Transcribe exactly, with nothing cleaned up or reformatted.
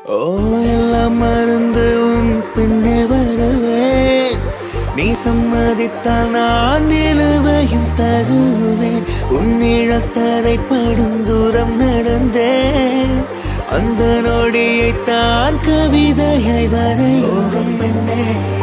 ஓ எல்லாம் மறந்து உன் பின்னே வருவேன். நீ சம்மதித்தால் நான் நிலுவையும் தருவேன். உன் நிழத்தரைப்படும் தூரம் நடந்தேன். அந்த நொடியை தான் கவிதையை வரையும் பெண்ணே.